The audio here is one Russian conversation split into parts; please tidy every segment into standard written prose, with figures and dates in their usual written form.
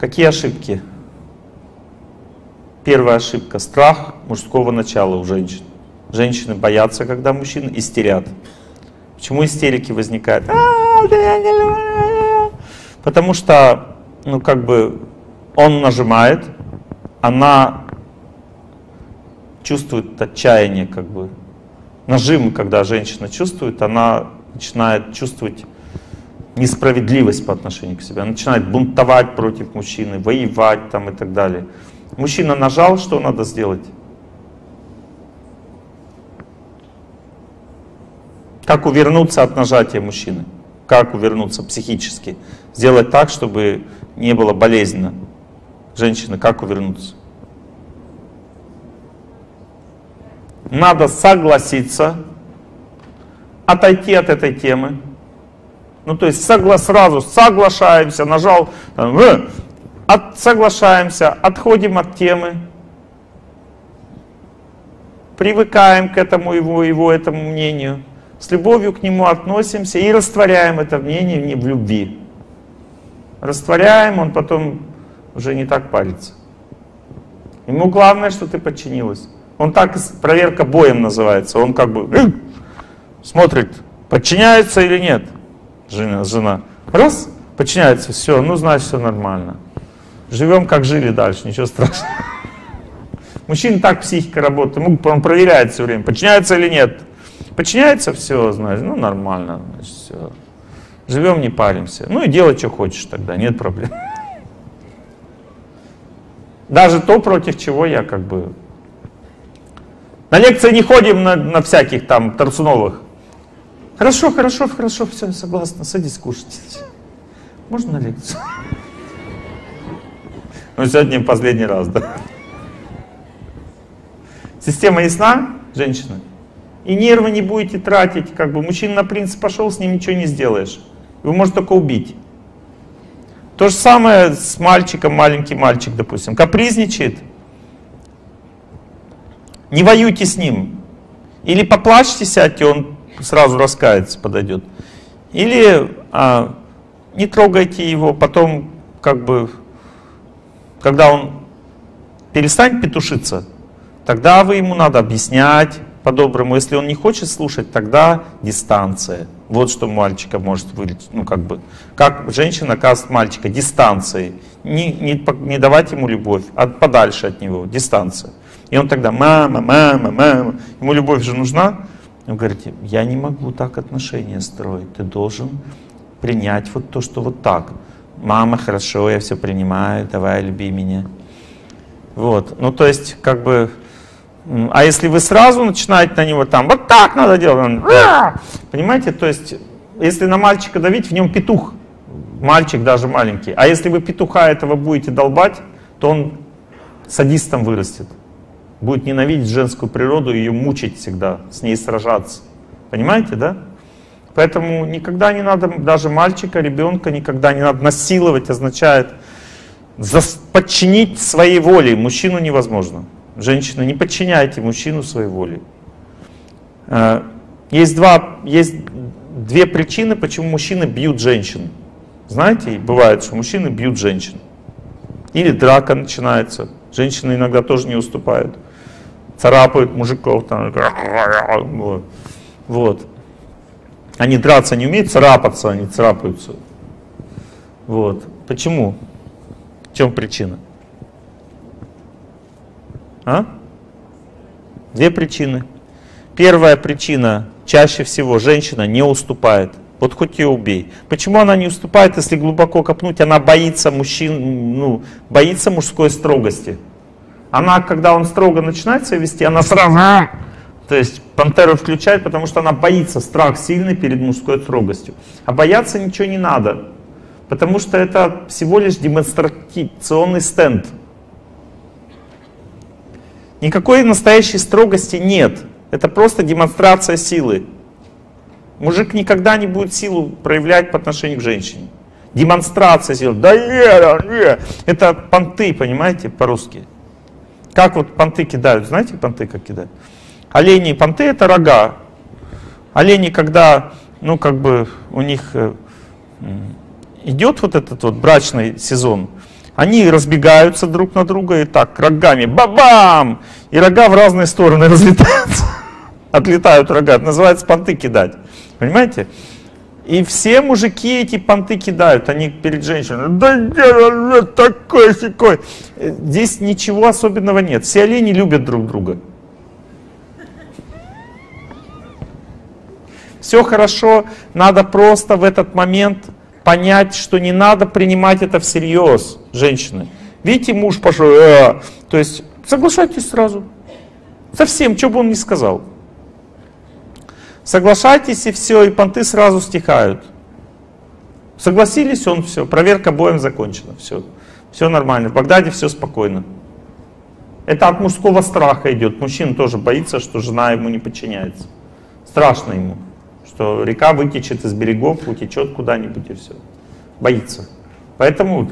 Какие ошибки? Первая ошибка — страх мужского начала у женщин. Женщины боятся, когда мужчины истерят. Почему истерики возникают? Потому что, ну, как бы, он нажимает, она чувствует отчаяние, как бы. Нажим, когда женщина чувствует, она начинает чувствовать несправедливость по отношению к себе. Она начинает бунтовать против мужчины, воевать там и так далее. Мужчина нажал, что надо сделать? Как увернуться от нажатия мужчины? Как увернуться психически? Сделать так, чтобы не было болезненно. Женщины, как увернуться? Надо согласиться, отойти от этой темы. Ну, то есть сразу соглашаемся, нажал, соглашаемся, отходим от темы, привыкаем к этому его этому мнению, с любовью к нему относимся и растворяем это мнение не в любви. Растворяем, он потом уже не так парится. Ему главное, что ты подчинилась. Он так, проверка боем называется. Он как бы смотрит, подчиняется или нет. Жена. Раз, подчиняется, все, ну значит все нормально. Живем как жили дальше, ничего страшного. Мужчина так психика работает, он проверяет все время, подчиняется или нет. Подчиняется, все, значит, ну нормально, значит, все. Живем, не паримся. Ну и делай, что хочешь тогда, нет проблем. Даже то, против чего я как бы... На лекции не ходим на всяких там Тарсуновых. Хорошо, все, согласна, садись кушать. Можно на лекцию? Ну, сегодня последний раз, да? Система ясна, женщина? И нервы не будете тратить, как бы. Мужчина на принцип пошел, с ним ничего не сделаешь. Его может только убить. То же самое с мальчиком, маленький мальчик, допустим, капризничает. Не воюйте с ним. Или поплачьте, сядьте, он сразу раскается, подойдет. Или не трогайте его, потом, как бы, когда он перестанет петушиться, тогда вы ему надо объяснять по-доброму. Если он не хочет слушать, тогда дистанция. Вот что мальчика может вылечить. Ну, как бы, как женщина оказывает мальчика дистанцией. Не давать ему любовь, а подальше от него, дистанция. И он тогда, мама, ему любовь же нужна. Он говорит, я не могу так отношения строить, ты должен принять вот то, что вот так. Мама, хорошо, я все принимаю, давай, люби меня. Вот, ну то есть, как бы, а если вы сразу начинаете на него там, вот так надо делать, он, понимаете, то есть, если на мальчика давить, в нем петух, мальчик даже маленький. А если вы петуха этого будете долбать, то он садистом вырастет. Будет ненавидеть женскую природу, ее мучить всегда, с ней сражаться. Понимаете, да? Поэтому никогда не надо, даже мальчика, ребенка, никогда не надо насиловать, означает подчинить своей воле. Мужчину невозможно. Женщина, не подчиняйте мужчину своей воле. Есть две причины, почему мужчины бьют женщин. Знаете, бывает, что мужчины бьют женщин. Или драка начинается. Женщины иногда тоже не уступают. Царапают мужиков. Там, вот. Они драться не умеют, царапаться, они царапаются. Вот. Почему? В чем причина? Две причины. Первая причина, чаще всего женщина не уступает. Вот хоть ее убей. Почему она не уступает, если глубоко копнуть? Она боится мужчин, боится мужской строгости. Она, когда он строго начинает себя вести, она сразу, то есть пантеру включает, потому что она боится, страх сильный перед мужской строгостью. А бояться ничего не надо, потому что это всего лишь демонстрационный стенд. Никакой настоящей строгости нет. Это просто демонстрация силы. Мужик никогда не будет силу проявлять по отношению к женщине. Демонстрация силы. Да нет. Это понты, понимаете, по-русски. Как вот понты кидают, знаете, понты как кидают? Олени и понты — это рога. Олени, когда, у них идет вот этот вот брачный сезон, Они разбегаются друг на друга и так рогами бабам! И рога в разные стороны разлетаются. Отлетают рога. Это называется понты кидать. Понимаете? И все мужики эти понты кидают. Они перед женщиной. Да я такой-сякой. Здесь ничего особенного нет. Все олени любят друг друга. Все хорошо. Надо просто в этот момент понять, что не надо принимать это всерьез, женщины. Видите, муж пошел, то есть соглашайтесь сразу. Совсем, что бы он ни сказал. Соглашайтесь, и все, и понты сразу стихают. Согласились, он все, проверка боем закончена, все. Все нормально, в Багдаде все спокойно. Это от мужского страха идет. Мужчина тоже боится, что жена ему не подчиняется. Страшно ему. Что река вытечет из берегов, утечет куда-нибудь и все. Боится. Поэтому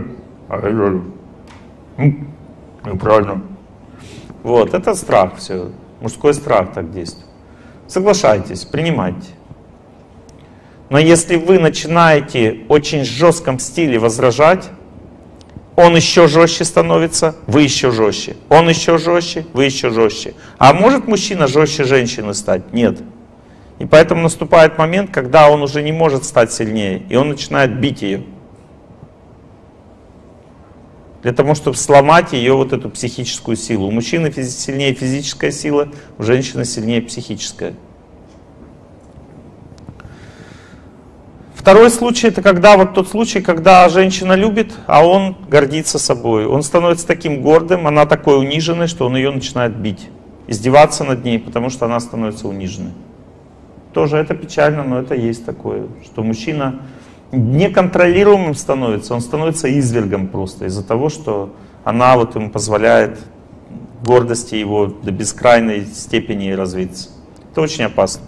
неправильно. Вот, это страх все. Мужской страх так действует. Соглашайтесь, принимайте. Но если вы начинаете в очень жестком стиле возражать, он еще жестче становится, вы еще жестче. Он еще жестче, вы еще жестче. А может мужчина жестче женщины стать? Нет. И поэтому наступает момент, когда он уже не может стать сильнее, и он начинает бить ее. Для того, чтобы сломать ее вот эту психическую силу. У мужчины сильнее физическая сила, у женщины сильнее психическая. Второй случай, это когда вот тот случай, когда женщина любит, а он гордится собой. Он становится таким гордым, она такой униженной, что он ее начинает бить. Издеваться над ней, потому что она становится униженной. Тоже это печально, но это есть такое, что мужчина неконтролируемым становится, он становится извергом просто из-за того, что она вот ему позволяет гордости его до бескрайней степени развиться. Это очень опасно.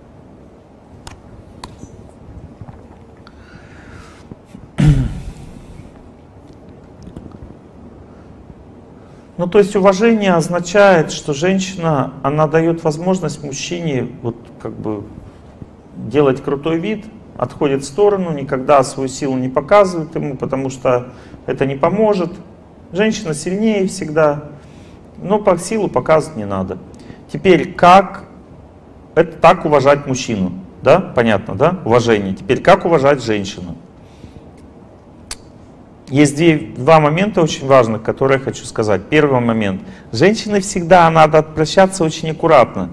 Ну, то есть уважение означает, что женщина, она дает возможность мужчине вот как бы делать крутой вид, отходит в сторону, никогда свою силу не показывает ему, потому что это не поможет. Женщина сильнее всегда, но по силу показывать не надо. Теперь, как это так уважать мужчину? Да? Понятно, да? Уважение. Теперь, как уважать женщину? Есть два момента очень важных, которые я хочу сказать. Первый момент. Женщине всегда надо обращаться очень аккуратно.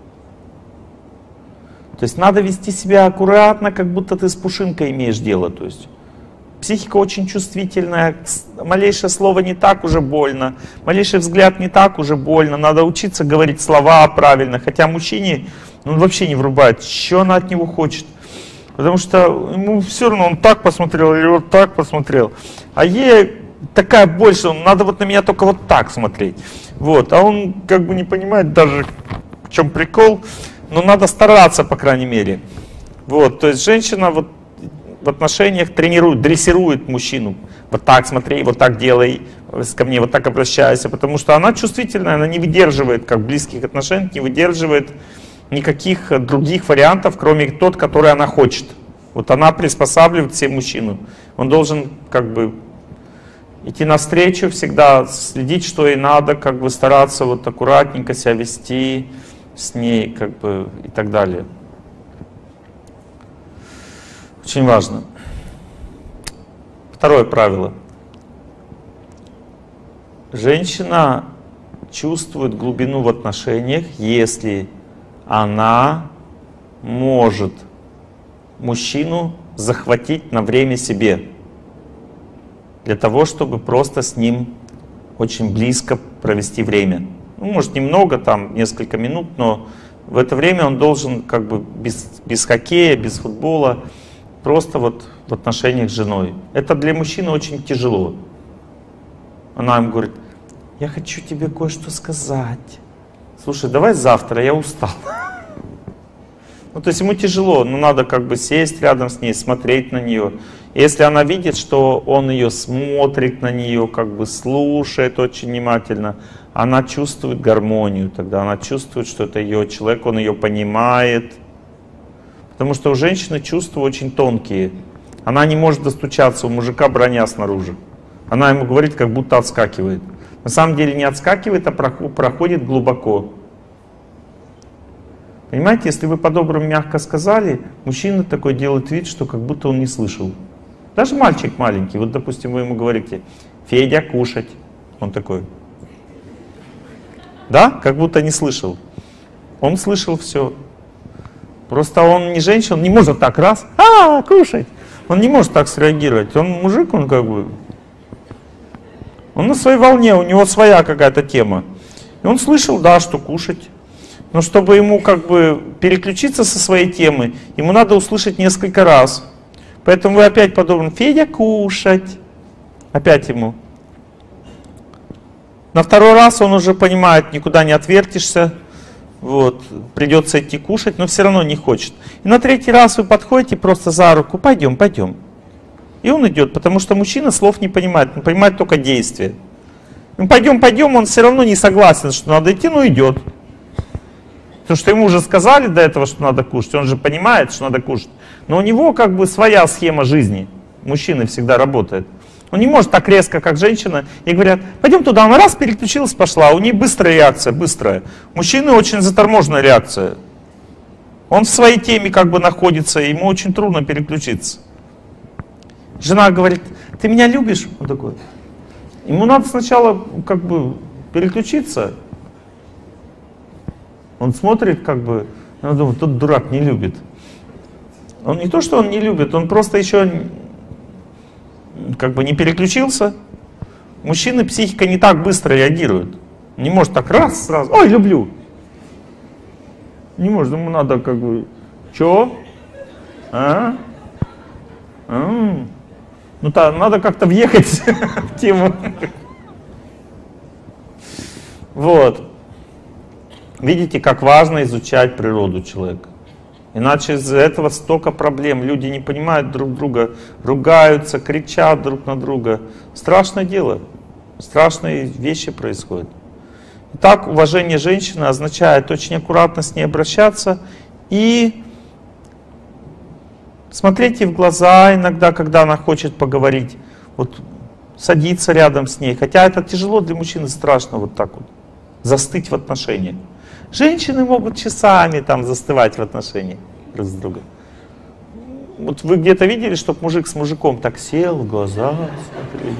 То есть надо вести себя аккуратно, как будто ты с пушинкой имеешь дело. То есть психика очень чувствительная, малейшее слово не так уже больно, малейший взгляд не так уже больно. Надо учиться говорить слова правильно. Хотя мужчине он вообще не врубает, что она от него хочет. Потому что ему все равно, он так посмотрел или вот так посмотрел. А ей такая больше, надо вот на меня только вот так смотреть. Вот. А он как бы не понимает даже, в чем прикол. Но надо стараться, по крайней мере. Вот. То есть женщина вот в отношениях тренирует, дрессирует мужчину. Вот так смотри, вот так делай, ко мне вот так обращайся. Потому что она чувствительная, она не выдерживает, как близких отношений, не выдерживает никаких других вариантов, кроме тот, который она хочет. Вот она приспосабливает себе мужчину. Он должен как бы идти навстречу, всегда следить, что ей надо, как бы стараться вот аккуратненько себя вести с ней, как бы и так далее. Очень важно. Второе правило. Женщина чувствует глубину в отношениях, если она может мужчину захватить на время себе, для того, чтобы просто с ним очень близко провести время. Ну, может, немного, там, несколько минут, но в это время он должен как бы без хоккея, без футбола, просто вот в отношениях с женой. Это для мужчины очень тяжело. Она ему говорит: я хочу тебе кое-что сказать. Слушай, давай завтра, я устал. Ну, то есть ему тяжело, но надо как бы сесть рядом с ней, смотреть на нее. И если она видит, что он ее смотрит на нее, как бы слушает очень внимательно, она чувствует гармонию тогда, она чувствует, что это ее человек, он ее понимает. Потому что у женщины чувства очень тонкие. Она не может достучаться, у мужика броня снаружи. Она ему говорит, как будто отскакивает. На самом деле не отскакивает, а проходит глубоко. Понимаете, если вы по-доброму мягко сказали, мужчина такой делает вид, что как будто он не слышал. Даже мальчик маленький, вот допустим, вы ему говорите: Федя, кушать. Он такой: да, как будто не слышал. Он слышал все. Просто он не женщина, он не может так раз, кушать. Он не может так среагировать. Он мужик, он как бы... Он на своей волне, у него своя какая-то тема. И он слышал, да, что кушать. Но чтобы ему как бы переключиться со своей темы, ему надо услышать несколько раз. Поэтому вы опять подобны: Федя, кушать. Опять ему. На второй раз он уже понимает, никуда не отвертишься. Вот, придется идти кушать, но все равно не хочет. И на третий раз вы подходите просто за руку: пойдем, пойдем. И он идет, потому что мужчина слов не понимает, он понимает только действия. Ну, пойдем, пойдем, он все равно не согласен, что надо идти, но идет. Потому что ему уже сказали до этого, что надо кушать, он же понимает, что надо кушать. Но у него как бы своя схема жизни. Мужчина всегда работает. Он не может так резко, как женщина, и говорят: пойдем туда. Она раз переключилась, пошла. У нее быстрая реакция, быстрая. У мужчины очень заторможенная реакция. Он в своей теме как бы находится, ему очень трудно переключиться. Жена говорит: ты меня любишь? Он такой. Ему надо сначала как бы переключиться. Он смотрит как бы, он думает: тот дурак не любит. Он не то, что он не любит, он просто еще как бы не переключился. Мужчины психика не так быстро реагирует. Не может так раз сразу: ой, люблю. Не может, ему надо как бы: чё? Ну так, надо как-то въехать в тему. Вот. Видите, как важно изучать природу человека. Иначе из-за этого столько проблем. Люди не понимают друг друга, ругаются, кричат друг на друга. Страшное дело. Страшные вещи происходят. Итак, уважение женщины означает очень аккуратно с ней обращаться и смотреть ей в глаза иногда, когда она хочет поговорить. Вот садиться рядом с ней. Хотя это тяжело для мужчины, страшно вот так вот застыть в отношениях. Женщины могут часами там застывать в отношениях друг с другом. Вот вы где-то видели, чтобы мужик с мужиком так сел, в глаза смотрели?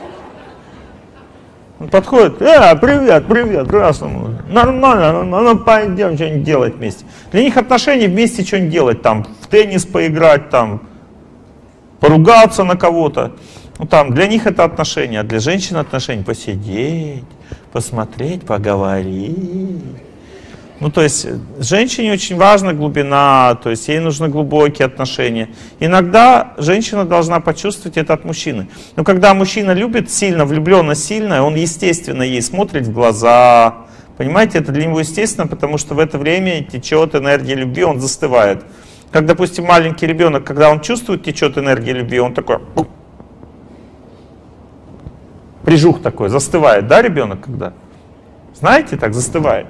Он подходит: привет, привет, здравствуй, нормально, ну пойдем что-нибудь делать вместе. Для них отношения вместе что-нибудь делать, там, в теннис поиграть, там, поругаться на кого-то. Ну, там, для них это отношения, а для женщин отношения посидеть, посмотреть, поговорить. Ну, то есть, женщине очень важна глубина, то есть, ей нужны глубокие отношения. Иногда женщина должна почувствовать это от мужчины. Но когда мужчина любит сильно, влюбленно сильно, он, естественно, ей смотрит в глаза. Понимаете, это для него естественно, потому что в это время течет энергия любви, он застывает. Как, допустим, маленький ребенок, когда он чувствует, течет энергия любви, он такой... Прижух такой, застывает, да, ребенок, когда? Знаете, так застывает.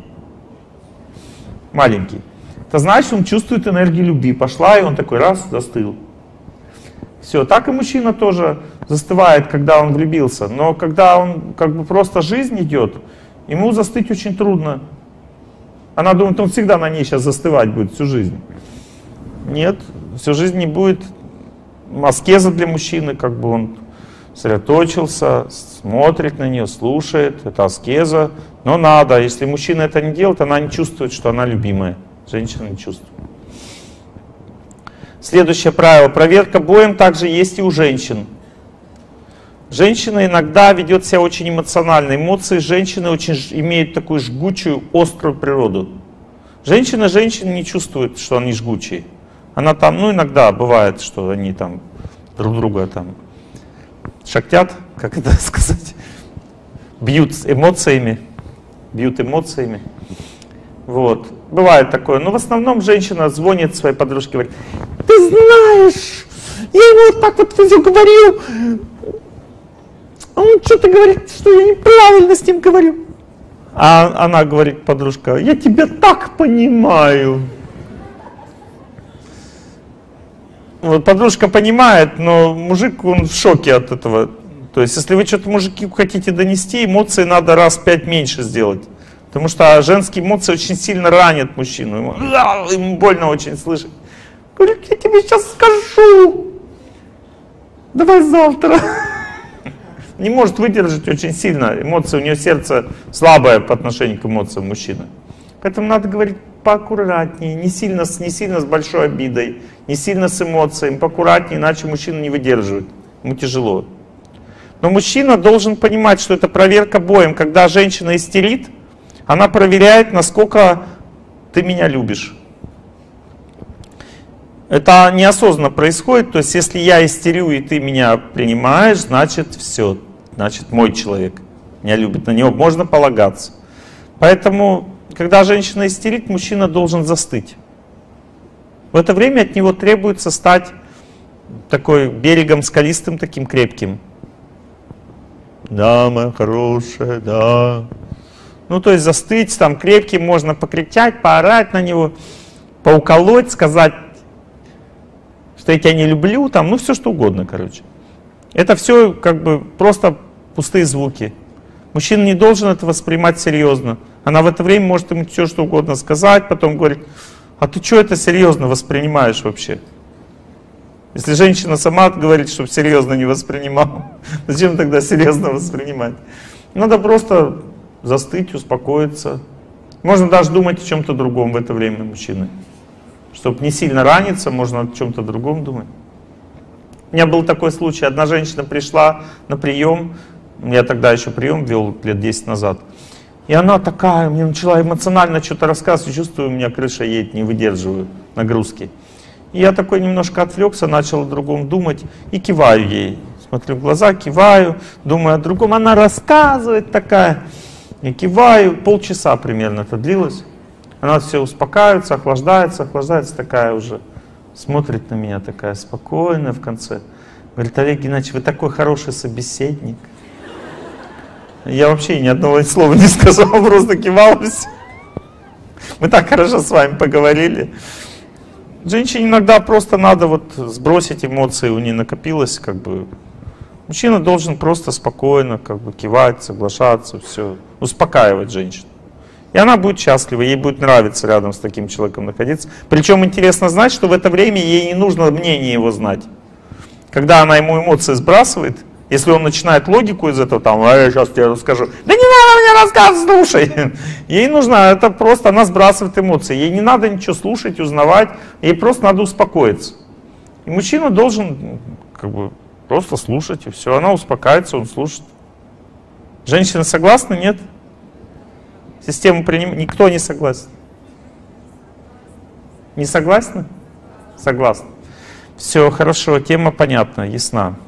Маленький. Это значит, он чувствует энергию любви. Пошла, и он такой раз, застыл. Все, так и мужчина тоже застывает, когда он влюбился. Но когда он как бы просто жизнь идет, ему застыть очень трудно. Она думает, он всегда на ней сейчас застывать будет всю жизнь. Нет, всю жизнь не будет. Аскеза для мужчины, как бы он сосредоточился, смотрит на нее, слушает, это аскеза. Но надо, если мужчина это не делает, она не чувствует, что она любимая. Женщина не чувствует. Следующее правило. Проверка боем также есть и у женщин. Женщина иногда ведет себя очень эмоционально. Эмоции женщины очень имеют такую жгучую, острую природу. Женщина не чувствует, что они жгучие. Она там, ну иногда бывает, что они там друг друга там шахтят, как это сказать, бьют эмоциями. Вот. Бывает такое. Но в основном женщина звонит своей подружке и говорит: ты знаешь, я ему вот так вот все говорил, он что-то говорит, что я неправильно с ним говорю. А она говорит, подружка: я тебя так понимаю. Вот подружка понимает, но мужик, он в шоке от этого. То есть, если вы что-то мужики хотите донести, эмоции надо раз в 5 меньше сделать. Потому что женские эмоции очень сильно ранят мужчину. Ему больно очень слышать. Говорит, я тебе сейчас скажу. Давай завтра. Не может выдержать очень сильно эмоции. У нее сердце слабое по отношению к эмоциям мужчины. Поэтому надо говорить поаккуратнее, не сильно с большой обидой, не сильно с эмоциями, поаккуратнее, иначе мужчина не выдерживает. Ему тяжело. Но мужчина должен понимать, что это проверка боем. Когда женщина истерит, она проверяет, насколько ты меня любишь. Это неосознанно происходит. То есть, если я истерю, и ты меня принимаешь, значит все. Значит, мой человек меня любит. На него можно полагаться. Поэтому, когда женщина истерит, мужчина должен застыть. В это время от него требуется стать такой берегом скалистым, таким крепким. Да, моя хорошая, да. Ну, то есть застыть, там крепким, можно покричать, поорать на него, поуколоть, сказать, что я тебя не люблю, там, ну, все что угодно, короче. Это все как бы просто пустые звуки. Мужчина не должен это воспринимать серьезно. Она в это время может ему все что угодно сказать, потом говорит, а ты что это серьезно воспринимаешь вообще? Если женщина сама говорит, чтобы серьезно не воспринимал, зачем тогда серьезно воспринимать? Надо просто застыть, успокоиться. Можно даже думать о чем-то другом в это время мужчины. Чтобы не сильно раниться, можно о чем-то другом думать. У меня был такой случай. Одна женщина пришла на прием, я тогда еще прием вел лет 10 назад. И она такая, мне начала эмоционально что-то рассказывать, чувствую, у меня крыша едет, не выдерживаю нагрузки. И я такой немножко отвлекся, начал о другом думать и киваю ей. Смотрю в глаза, киваю, думаю о другом. Она рассказывает такая. Я киваю, полчаса примерно это длилось. Она все успокаивается, охлаждается такая уже. Смотрит на меня такая спокойная в конце. Говорит, Олег Геннадьевич, вы такой хороший собеседник. Я вообще ни одного слова не сказал, просто кивалась. Мы так хорошо с вами поговорили. Женщине иногда просто надо вот сбросить эмоции, у нее накопилось, как бы. Мужчина должен просто спокойно, как бы кивать, соглашаться, все, успокаивать женщину. И она будет счастлива, ей будет нравиться рядом с таким человеком находиться. Причем интересно знать, что в это время ей не нужно мнение его знать. Когда она ему эмоции сбрасывает, если он начинает логику из этого, там, а я сейчас тебе расскажу, да не надо мне рассказывать, слушай. Ей нужно, это просто, она сбрасывает эмоции. Ей не надо ничего слушать, узнавать, ей просто надо успокоиться. И мужчина должен, как бы, просто слушать, и все. Она успокаивается, он слушает. Женщина согласна, нет? Систему принимает, никто не согласен. Не согласны? Согласны. Все, хорошо, тема понятна, ясна.